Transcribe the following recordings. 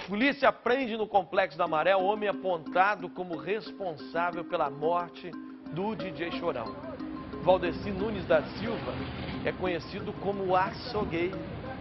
Polícia prende no Complexo da Maré o homem apontado como responsável pela morte do DJ Chorão. Valdeci Nunes da Silva é conhecido como o açougueiro.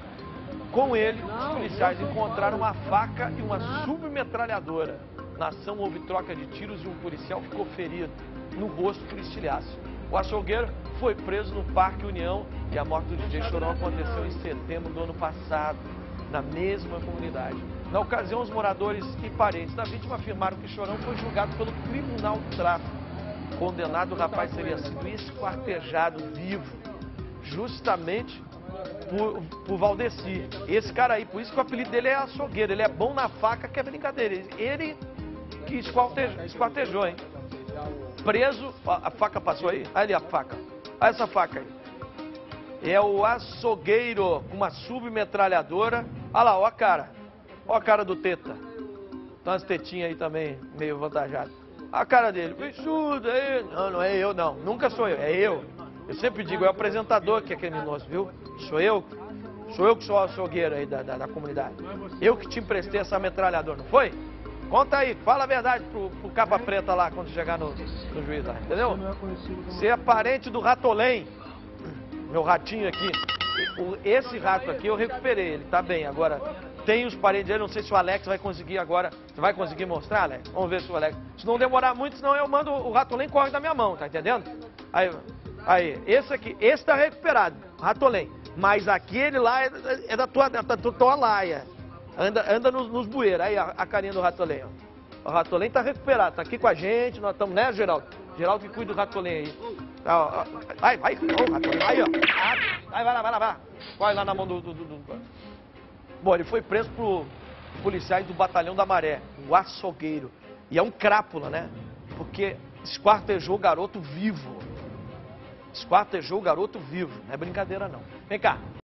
Com ele, os policiais encontraram uma faca e uma submetralhadora. Na ação houve troca de tiros e um policial ficou ferido no rosto por estilhaço. O açougueiro foi preso no Parque União e a morte do DJ Chorão aconteceu em setembro do ano passado, na mesma comunidade. Na ocasião, os moradores e parentes da vítima afirmaram que Chorão foi julgado pelo Tribunal do Tráfico. Condenado, o rapaz teria sido esquartejado vivo, justamente por Valdeci. Esse cara aí, por isso que o apelido dele é açougueiro, ele é bom na faca, que é brincadeira. Ele que esquartejou, hein? Preso, a faca passou aí? Olha ali a faca, olha essa faca aí. É o açougueiro com uma submetralhadora. Olha lá, ó a cara do Teta. Tem umas tetinhas aí também, meio vantajadas. A cara dele, bichudo aí. Não, não é eu não, nunca sou eu, é eu. Eu sempre digo, é o apresentador que é criminoso, viu? Sou eu que sou o açougueiro aí da comunidade. Eu que te emprestei essa metralhadora, não foi? Conta aí, fala a verdade pro capa preta lá quando chegar no juiz lá, entendeu? Você é parente do Ratolém, meu ratinho aqui. Esse rato aqui eu recuperei, ele tá bem. Agora, tem os parentes dele, não sei se o Alex vai conseguir agora. Você vai conseguir mostrar, Alex? Vamos ver se o Alex... Se não demorar muito, senão eu mando o Ratolém corre da minha mão, tá entendendo? Aí, esse aqui, esse tá recuperado, Ratolém. Mas aquele lá é da tua laia. Anda nos bueiros. Aí a carinha do Ratolém, ó. O Ratolém tá recuperado, tá aqui com a gente, nós estamos, né, Geraldo? Geraldo que cuida do Ratolém aí. Vai, ô, Ratolém, aí, ó. Vai lá. Corre lá na mão do... Bom, ele foi preso por policiais do Batalhão da Maré, o açougueiro. E é um crápula, né? Porque esquartejou o garoto vivo. Esquartejou o garoto vivo. Não é brincadeira, não. Vem cá.